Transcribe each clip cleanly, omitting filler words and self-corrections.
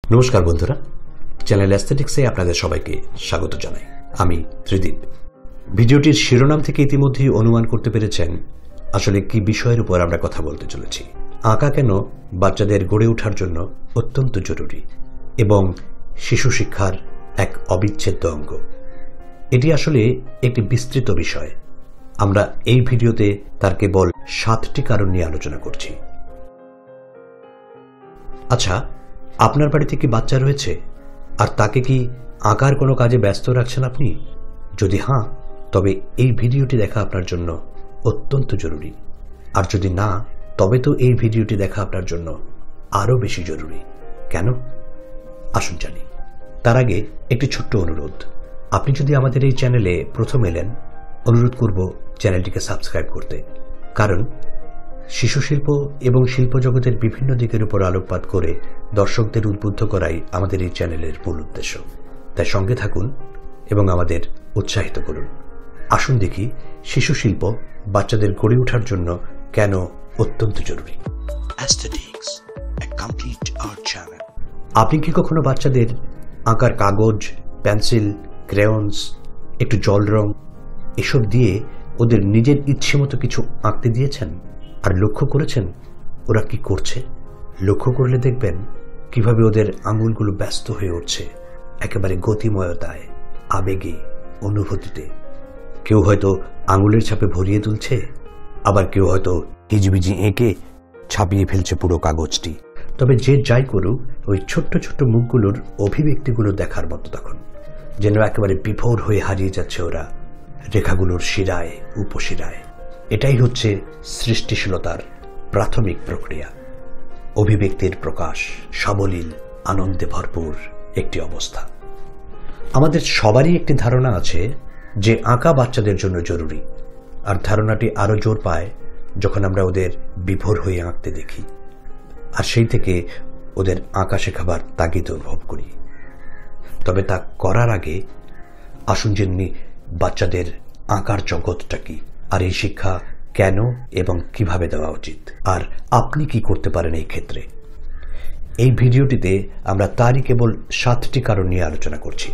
নমস্কার বন্ধুরা, চ্যানেল অ্যাস্থেটিক্সে আপনাদের সবাইকে স্বাগত জানাই। আমি ত্রিদীপ। ভিডিওটির শিরোনাম থেকে ইতিমধ্যেই অনুমান করতে পেরেছেন আসলে কি বিষয়ের উপর আমরা কথা বলতে চলেছি। আঁকা কেন বাচ্চাদের গড়ে ওঠার জন্য অত্যন্ত জরুরি এবং শিশু শিক্ষার এক অবিচ্ছেদ্য অঙ্গ। এটি আসলে একটি বিস্তৃত বিষয়। আমরা এই ভিডিওতে তার কেবল 7টি কারণ নিয়ে আলোচনা করছি। আচ্ছা, আপনার বাড়িতে কি বাচ্চা রয়েছে আর তাকে কি আঁকার কোনো কাজে ব্যস্ত রাখছেন আপনি? যদি হ্যাঁ, তবে এই ভিডিওটি দেখা আপনার জন্য অত্যন্ত জরুরি। আর যদি না, তবে তো এই ভিডিওটি দেখা আপনার জন্য আরও বেশি জরুরি। কেন? আসুন জানি। তার আগে একটি ছোট্ট অনুরোধ। আপনি যদি আমাদের এই চ্যানেলে প্রথম এলেন, অনুরোধ করব চ্যানেলটিকে সাবস্ক্রাইব করতে। কারণ শিশু শিল্প এবং শিল্প জগতের বিভিন্ন দিকের উপর আলোকপাত করে দর্শকদের উদ্বুদ্ধ করাই আমাদের এই চ্যানেলের মূল উদ্দেশ্য। তাই সঙ্গে থাকুন এবং আমাদের উৎসাহিত করুন। আসুন দেখি শিশু শিল্প বাচ্চাদের গড়ে ওঠার জন্য কেন অত্যন্ত জরুরি। Aesthetics, a complete art channel. আপনি কি কখনো বাচ্চাদের আঁকার কাগজ, পেন্সিল, ক্রেয়ন্স, একটু জল রং এসব দিয়ে ওদের নিজের ইচ্ছে মতো কিছু আঁকতে দিয়েছেন আর লক্ষ্য করেছেন ওরা কি করছে? লক্ষ্য করলে দেখবেন কিভাবে ওদের আঙুলগুলো ব্যস্ত হয়ে উঠছে একেবারে গতিময়তায়, আবেগে, অনুভূতিতে। কেউ হয়তো আঙুলের ছাপে ভরিয়ে তুলছে, আবার কেউ হয়তো হিজিবিজি এঁকে ছাপিয়ে ফেলছে পুরো কাগজটি। তবে যে যাই করুক, ওই ছোট্ট ছোট্ট মুখগুলোর অভিব্যক্তিগুলো দেখার মতো তখন যেন একেবারে বিভোর হয়ে হারিয়ে যাচ্ছে ওরা রেখাগুলোর শিরায়, উপশিরায়। এটাই হচ্ছে সৃষ্টিশীলতার প্রাথমিক প্রক্রিয়া, অভিব্যক্তির প্রকাশ, সাবলীল, আনন্দে ভরপুর একটি অবস্থা। আমাদের সবারই একটি ধারণা আছে যে আঁকা বাচ্চাদের জন্য জরুরি, আর ধারণাটি আরও জোর পায় যখন আমরা ওদের বিভোর হয়ে আঁকতে দেখি, আর সেই থেকে ওদের আঁকা শেখাবার তাগিদ অনুভব করি। তবে তা করার আগে আসুন জেনে বাচ্চাদের আঁকার জগৎটা কি, আর এই শিক্ষা কেন এবং কিভাবে দেওয়া উচিত, আর আপনি কি করতে পারেন এই ক্ষেত্রে। এই ভিডিওটিতে আমরা তারই কেবল 7টি কারণ নিয়ে আলোচনা করছি।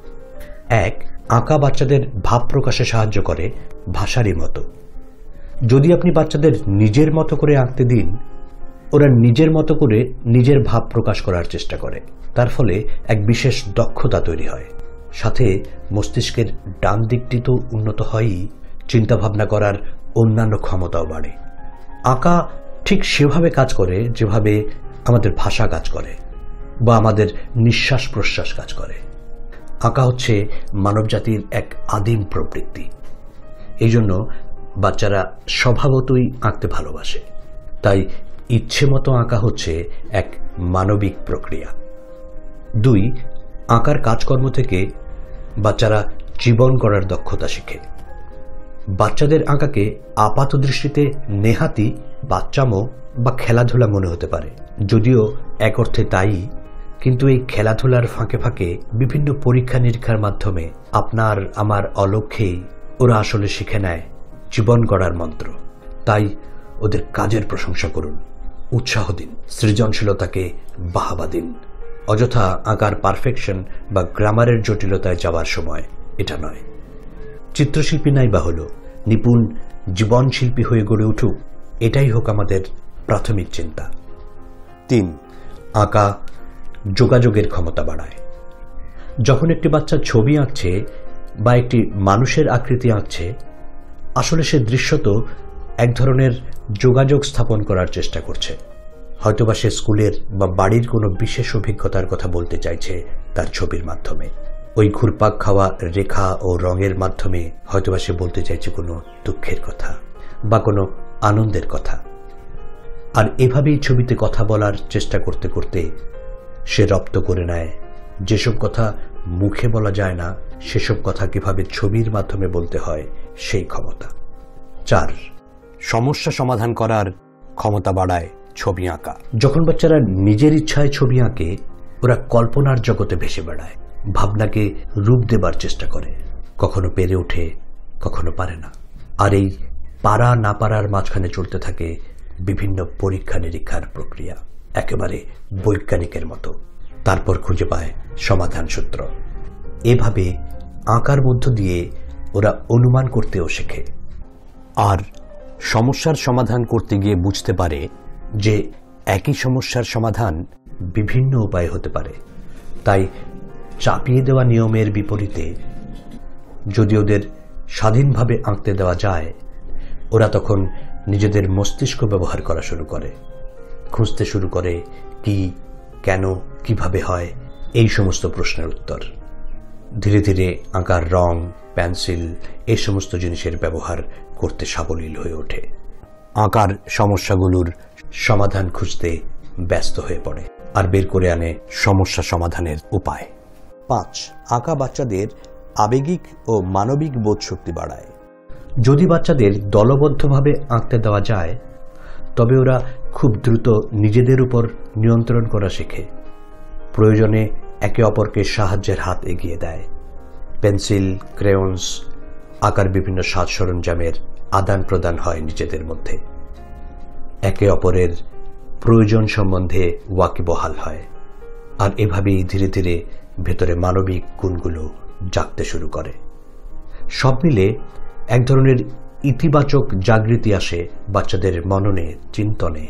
1. আঁকা বাচ্চাদের ভাব প্রকাশে সাহায্য করে ভাষারই মতো। যদি আপনি বাচ্চাদের নিজের মতো করে আঁকতে দিন, ওরা নিজের মতো করে নিজের ভাব প্রকাশ করার চেষ্টা করে। তার ফলে এক বিশেষ দক্ষতা তৈরি হয়। সাথে মস্তিষ্কের ডান দিকটি তো উন্নত হয়ই, চিন্তাভাবনা করার অন্যান্য ক্ষমতাও বাড়ে। আঁকা ঠিক সেভাবে কাজ করে যেভাবে আমাদের ভাষা কাজ করে বা আমাদের নিঃশ্বাস প্রশ্বাস কাজ করে। আঁকা হচ্ছে মানবজাতির এক আদিম প্রবৃত্তি। এই জন্য বাচ্চারা স্বভাবতই আঁকতে ভালোবাসে। তাই ইচ্ছে মতো আঁকা হচ্ছে এক মানবিক প্রক্রিয়া। 2. আঁকার কাজকর্ম থেকে বাচ্চারা জীবন গড়ার দক্ষতা শিখে। বাচ্চাদের আঁকাকে আপাত দৃষ্টিতে নেহাতি বাচ্চামো বা খেলাধুলা মনে হতে পারে, যদিও এক অর্থে তাই। কিন্তু এই খেলাধুলার ফাঁকে ফাঁকে বিভিন্ন পরীক্ষা নিরীক্ষার মাধ্যমে আপনার আমার অলক্ষ্যেই ওরা আসলে শিখে নেয় জীবন গড়ার মন্ত্র। তাই ওদের কাজের প্রশংসা করুন, উৎসাহ দিন, সৃজনশীলতাকে বাহবা দিন। অযথা আঁকার পারফেকশন বা গ্রামারের জটিলতায় যাওয়ার সময় এটা নয়। চিত্রশিল্পী নাই বা হলো, নিপুণ জীবনশিল্পী হয়ে গড়ে উঠুক, এটাই হোক আমাদের প্রাথমিক চিন্তা। 3. আঁকা যোগাযোগের ক্ষমতা বাড়ায়। যখন একটি বাচ্চা ছবি আঁকছে বা একটি মানুষের আকৃতি আঁকছে, আসলে সে দৃশ্যত এক ধরনের যোগাযোগ স্থাপন করার চেষ্টা করছে। হয়তোবা সে স্কুলের বা বাড়ির কোনো বিশেষ অভিজ্ঞতার কথা বলতে চাইছে তার ছবির মাধ্যমে। ওই ঘুরপাক খাওয়া রেখা ও রঙের মাধ্যমে হয়তোবা সে বলতে চাইছে কোনো দুঃখের কথা বা কোনো আনন্দের কথা। আর এভাবেই ছবিতে কথা বলার চেষ্টা করতে করতে সে রপ্ত করে নেয় যেসব কথা মুখে বলা যায় না, সেসব কথা কিভাবে ছবির মাধ্যমে বলতে হয় সেই ক্ষমতা। 4. সমস্যা সমাধান করার ক্ষমতা বাড়ায় ছবি আঁকা। যখন বাচ্চারা নিজের ইচ্ছায় ছবি আঁকে, ওরা কল্পনার জগতে ভেসে বেড়ায়, ভাবনাকে রূপ দেবার চেষ্টা করে। কখনো পেরে ওঠে, কখনো পারে না। আর এই পারা না পারার মাঝখানে চলতে থাকে বিভিন্ন পরীক্ষা নিরীক্ষার প্রক্রিয়া, একেবারে বৈজ্ঞানিকের মতো। তারপর খুঁজে পায় সমাধান সূত্র। এভাবে আঁকার মধ্য দিয়ে ওরা অনুমান করতেও শেখে, আর সমস্যার সমাধান করতে গিয়ে বুঝতে পারে যে একই সমস্যার সমাধান বিভিন্ন উপায়ে হতে পারে। তাই চাপিয়ে দেওয়া নিয়মের বিপরীতে যদি ওদের স্বাধীনভাবে আঁকতে দেওয়া যায়, ওরা তখন নিজেদের মস্তিষ্ক ব্যবহার করা শুরু করে, খুঁজতে শুরু করে কি, কেন, কিভাবে হয় এই সমস্ত প্রশ্নের উত্তর। ধীরে ধীরে আঁকার রং, পেন্সিল এই সমস্ত জিনিসের ব্যবহার করতে সাবলীল হয়ে ওঠে। আঁকার সমস্যাগুলোর সমাধান খুঁজতে ব্যস্ত হয়ে পড়ে আর বের করে আনে সমস্যা সমাধানের উপায়। 5. আঁকা বাচ্চাদের আবেগিক ও মানবিক বোধশক্তি বাড়ায়। যদি বাচ্চাদের দলবদ্ধভাবে আঁকতে দেওয়া যায়, তবে ওরা খুব দ্রুত নিজেদের উপর নিয়ন্ত্রণ করা শেখে। প্রয়োজনে একে অপরকে সাহায্যের হাত এগিয়ে দেয়। পেন্সিল, ক্রেয়ন্স, আঁকার বিভিন্ন সাজ সরঞ্জামের আদান প্রদান হয় নিজেদের মধ্যে। একে অপরের প্রয়োজন সম্বন্ধে ওয়াকিবহাল হয়, আর এভাবেই ধীরে ধীরে ভেতরে মানবিক গুণগুলো জাগতে শুরু করে। সব মিলে এক ধরনের ইতিবাচক জাগৃতি আসে বাচ্চাদের মননে, চিন্তনে।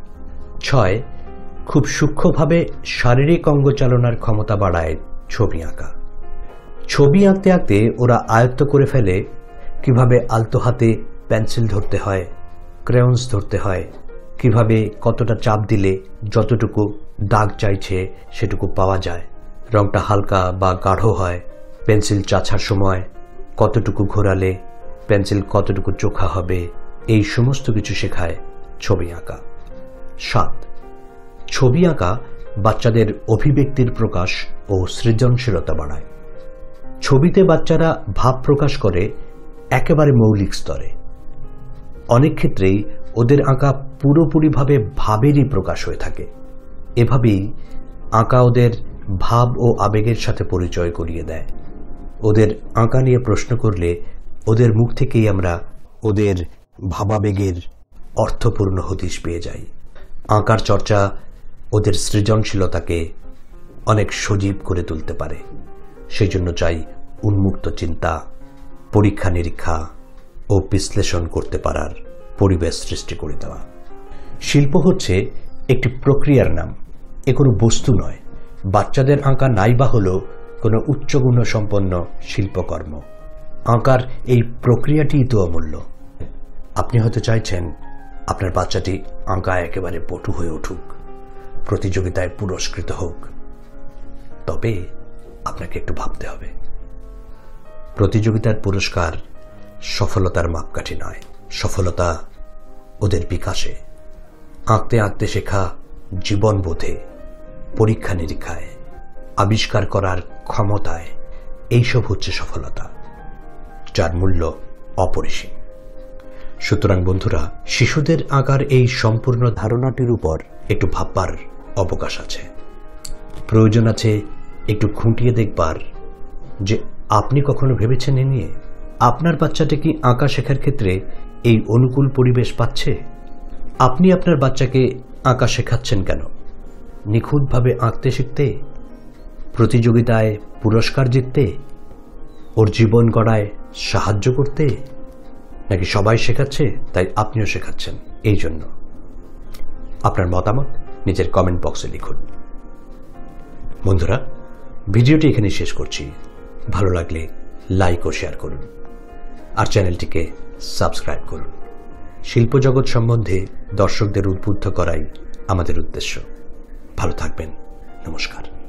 6. খুব সূক্ষ্মভাবে শারীরিক অঙ্গচালনার ক্ষমতা বাড়ায় ছবি আঁকা। ছবি আঁকতে আঁকতে ওরা আয়ত্ত করে ফেলে কিভাবে আলতো হাতে পেন্সিল ধরতে হয়, ক্রেয়ন্স ধরতে হয়, কিভাবে কতটা চাপ দিলে যতটুকু দাগ চাইছে সেটুকু পাওয়া যায়, রংটা হালকা বা গাঢ় হয়, পেন্সিল চাছার সময় কতটুকু ঘোরালে পেন্সিল কতটুকু চোখা হবে, এই সমস্ত কিছু শেখায় ছবি আঁকা। 7. ছবি আঁকা বাচ্চাদের অভিব্যক্তির প্রকাশ ও সৃজনশীলতা বাড়ায়। ছবিতে বাচ্চারা ভাব প্রকাশ করে একেবারে মৌলিক স্তরে। অনেক ক্ষেত্রেই ওদের আঁকা পুরোপুরিভাবে ভাবেরই প্রকাশ হয়ে থাকে। এভাবেই আঁকা ওদের ভাব ও আবেগের সাথে পরিচয় করিয়ে দেয়। ওদের আঁকা নিয়ে প্রশ্ন করলে ওদের মুখ থেকেই আমরা ওদের ভাবাবেগের অর্থপূর্ণ হদিশ পেয়ে যাই। আঁকার চর্চা ওদের সৃজনশীলতাকে অনেক সজীব করে তুলতে পারে। সেই জন্য চাই উন্মুক্ত চিন্তা, পরীক্ষা নিরীক্ষা ও বিশ্লেষণ করতে পারার পরিবেশ সৃষ্টি করে দেওয়া। শিল্প হচ্ছে একটি প্রক্রিয়ার নাম, এ কোনো বস্তু নয়। বাচ্চাদের আঁকা নাইবা হলো কোনো উচ্চগুণ সম্পন্ন শিল্পকর্ম। আঁকার এই প্রক্রিয়াটিই তো অমূল্য। আপনি হয়তো চাইছেন আপনার বাচ্চাটি আঁকায় একেবারে পটু হয়ে উঠুক, প্রতিযোগিতায় পুরস্কৃত হোক। তবে আপনাকে একটু ভাবতে হবে, প্রতিযোগিতার পুরস্কার সফলতার মাপকাঠি নয়। সফলতা ওদের বিকাশে, আঁকতে আঁকতে শেখা জীবনবোধে, পরীক্ষা নিরীক্ষায়, আবিষ্কার করার ক্ষমতায়। এইসব হচ্ছে সফলতা, যার মূল্য অপরিসীম। সুতরাং বন্ধুরা, শিশুদের আঁকার এই সম্পূর্ণ ধারণাটির উপর একটু ভাববার অবকাশ আছে। প্রয়োজন আছে একটু খুঁটিয়ে দেখবার যে আপনি কখনো ভেবেছেন এ নিয়ে আপনার বাচ্চাটা কি আঁকা শেখার ক্ষেত্রে এই অনুকূল পরিবেশ পাচ্ছে? আপনি আপনার বাচ্চাকে আঁকা শেখাচ্ছেন কেন? নিখুঁতভাবে আঁকতে শিখতে, প্রতিযোগিতায় পুরস্কার জিততে, ওর জীবন গড়ায় সাহায্য করতে, নাকি সবাই শেখাচ্ছে তাই আপনিও শেখাচ্ছেন এই জন্য? আপনার মতামত নিজের কমেন্ট বক্সে লিখুন। বন্ধুরা, ভিডিওটি এখানে শেষ করছি। ভালো লাগলে লাইক ও শেয়ার করুন, আর চ্যানেলটিকে সাবস্ক্রাইব করুন। শিল্পজগৎ সম্বন্ধে দর্শকদের উদ্বুদ্ধ করাই আমাদের উদ্দেশ্য। ভালো থাকবেন। নমস্কার।